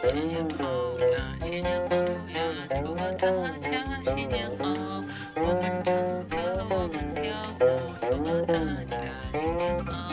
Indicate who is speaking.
Speaker 1: 新年好呀，新年好呀，祝大家新年好。我们唱歌，我们跳舞，祝大家新年好。